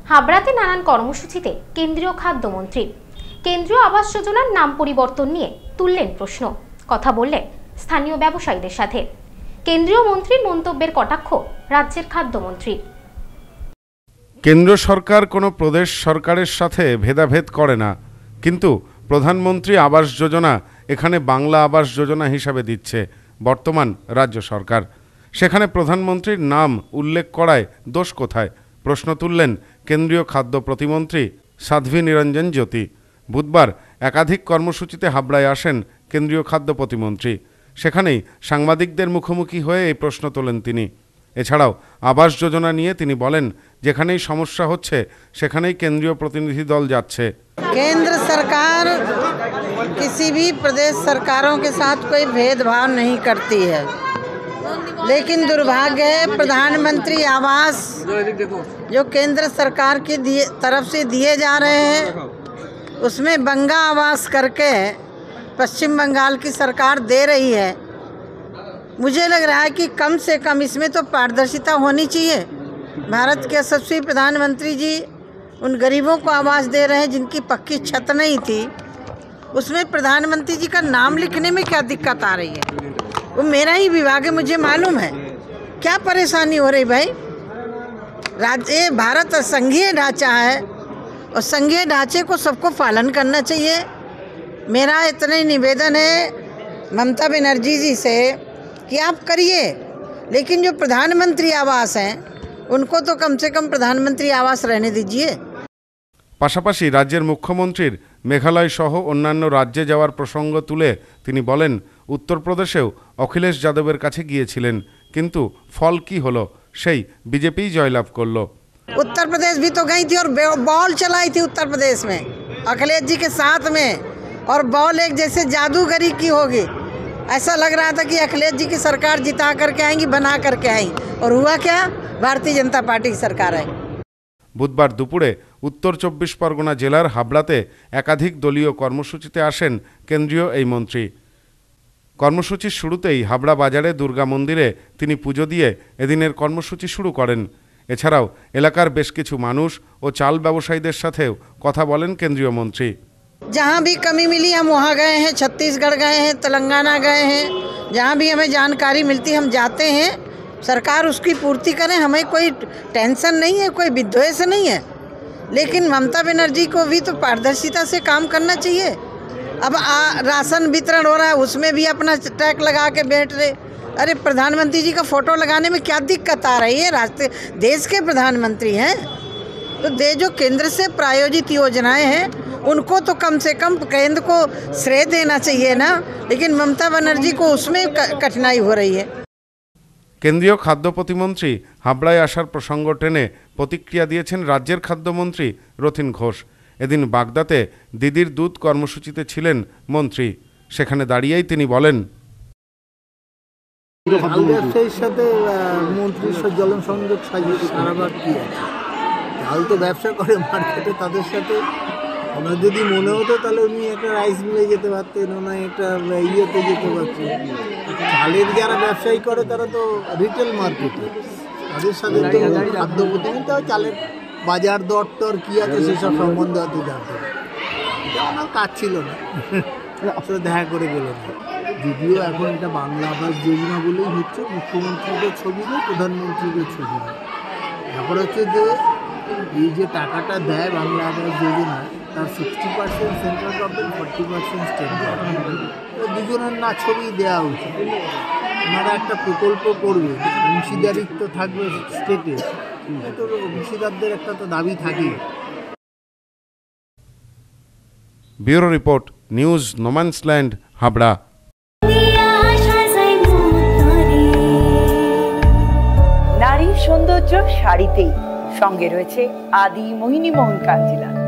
হাবড়াতে নানান কর্মসূচিতে কেন্দ্রীয় খাদ্যমন্ত্রী। কেন্দ্রীয় আবাস যোজনার নাম পরিবর্তন নিয়ে তুললেন প্রশ্ন, কথা বললেন স্থানীয় ব্যবসায়ীদের সাথে। কেন্দ্রীয় মন্ত্রীর মন্তব্যের কটাক্ষ রাজ্যের খাদ্যমন্ত্রী। কেন্দ্র সরকার কোনো প্রদেশ সরকারের সাথে ভেদাভেদ করে না, কিন্তু প্রধানমন্ত্রী আবাস যোজনা এখানে বাংলা আবাস যোজনা হিসাবে দিচ্ছে বর্তমান রাজ্য সরকার। সেখানে প্রধানমন্ত্রীর নাম উল্লেখ করায় দোষ কোথায়? প্রশ্ন তুললেন কেন্দ্রীয় খাদ্য প্রতিমন্ত্রী সাধ্বী নিরঞ্জন জ্যোতি। বুধবার একাধিক কর্মসূচিতে হাবড়ায় আসেন কেন্দ্রীয় খাদ্য প্রতিমন্ত্রী। সেখানেই সাংবাদিকদের মুখোমুখি হয়ে এই প্রশ্ন তোলেন তিনি। এছাড়াও আবাস যোজনা নিয়ে তিনি বলেন, যেখানেই সমস্যা হচ্ছে সেখানেই কেন্দ্রীয় প্রতিনিধি দল যাচ্ছে। केंद्र सरकार किसी भी प्रदेश सरकारों के साथ कोई भेदभाव नहीं करती है, लेकिन दुर्भाग्य है प्रधानमंत्री आवास जो केंद्र सरकार की तरफ से दिए जा रहे हैं उसमें बंगा आवास करके पश्चिम बंगाल की सरकार दे रही है। मुझे लग रहा है कि कम से कम इसमें तो पारदर्शिता होनी चाहिए। भारत के यशस्वी प्रधानमंत्री जी उन गरीबों को आवास दे रहे हैं जिनकी पक्की छत नहीं थी, उसमें प्रधानमंत्री जी का नाम लिखने में क्या दिक्कत आ रही है? वो मेरा ही विभाग है, मुझे मालूम है क्या परेशानी हो रही भाई। राज्य भारत संघीय ढांचा है और संघीय ढांचे को सबको पालन करना चाहिए। मेरा इतना ही निवेदन है ममता बनर्जी जी से कि आप करिए, लेकिन जो प्रधानमंत्री आवास हैं उनको तो कम से कम प्रधानमंत्री आवास रहने दीजिए। পাশাপাশি রাজ্যের মুখ্যমন্ত্রীর মেঘালয় সহ অন্যান্য রাজ্যে যাওয়ার প্রসঙ্গ তুলে তিনি বলেন, উত্তরপ্রদেশেও অখিলেশ যাদবের কাছে গিয়েছিলেন, কিন্তু ফল কি হলো? সেই বিজেপি জয়লাভ করলো। उत्तर प्रदेश भी तो गई थी और बॉल चलाई थी उत्तर प्रदेश में अखिलेश जी के साथ में, और बॉल एक जैसे जादूगरी की होगी। ऐसा लग रहा था कि अखिलेश जी की सरकार जिता करके आएंगी, बना करके आई, और हुआ क्या? भारतीय जनता पार्टी की सरकार आई। বুধবার দুপুরে উত্তর 24 পরগনা জেলার হাবড়াতে একাধিক দলীয় কর্মসূচিতে আসেন কেন্দ্রীয় এই মন্ত্রী। কর্মসূচির শুরুতেই হাবড়া বাজারে দুর্গা মন্দিরে তিনি পুজো দিয়ে এদিনের কর্মসূচি শুরু করেন। এছাড়াও এলাকার বেশ কিছু মানুষ ও চাল ব্যবসায়ীদের সাথেও কথা বলেন কেন্দ্রীয় মন্ত্রী। जहाँ भी कमी मिली हम वहाँ गए हैं, छत्तीसगढ़ गए हैं, तेलंगाना गए हैं, जहाँ भी हमें जानकारी मिलती हम जाते हैं। सरकार उसकी पूर्ति करें, हमें कोई टेंशन नहीं है, कोई विद्वेष नहीं है, लेकिन ममता बनर्जी को भी तो पारदर्शिता से काम करना चाहिए। अब राशन वितरण हो रहा है, उसमें भी अपना टैग लगा के बैठ रहे। अरे प्रधानमंत्री जी का फोटो लगाने में क्या दिक्कत आ रही है? देश के प्रधानमंत्री हैं तो जो केंद्र से प्रायोजित योजनाएं हैं उनको तो कम से कम केंद्र को श्रेय देना चाहिए ना, लेकिन ममता बनर्जी को उसमें कठिनाई हो रही है। কেন্দ্রীয় খাদ্য প্রতিমন্ত্রী হাবড়ায় আসার প্রসঙ্গ টেনে প্রতিক্রিয়া দিয়েছেন রাজ্যের খাদ্যমন্ত্রী রথীন ঘোষ। এদিন বাগদাতে দিদির দুধ কর্মসূচিতে ছিলেন মন্ত্রী। সেখানে দাঁড়িয়েই তিনি বলেন, ব্যবসায়ীর সাথে মন্ত্রীর জলন সংযোগ সারাবার কি আছে? চাল তো ব্যবসা করে মার্কেটে, তাদের সাথে ওনার যদি মনে হতো তাহলে উনি একটা রাইস মিলে যেতে পারতেন, ওনার একটা ইয়েতে যেতে পারতেন। চালের যারা ব্যবসায়ী করে তারা তো রিটেল মার্কেটে, তাদের সাথে তো খাদ্য প্রতিমন্ত্রী চালের বাজার দর টর কী আছে সেসব সম্বন্ধে হয়তো জানতে হবে। এটা ওনার কাজ ছিল না, আসলে দেখা করে গেলেন। যদিও এখন এটা বাংলা আবাস যোজনা বলেই হচ্ছে, মুখ্যমন্ত্রীদের ছবি নেই, প্রধানমন্ত্রীদের ছবি নেই। ব্যাপার হচ্ছে যে এই যে টাকাটা দেয় বাংলা আবাস যোজনায়, তার 60% সেন্ট্রাল গভর্নমেন্ট, 40% স্টেট গভর্নমেন্ট। দুজনের না ছবি দেওয়া উচিত। ওনারা একটা প্রকল্প করবে, অংশীদারিত্ব থাকবে স্টেটে, তো অংশীদারদের একটা তো দাবি থাকেই। Bureau report, news no man's land, Habra. নারীর সৌন্দর্য শাড়িতেই, সঙ্গে রয়েছে আদি মোহিনী মোহন কাঞ্জিলা।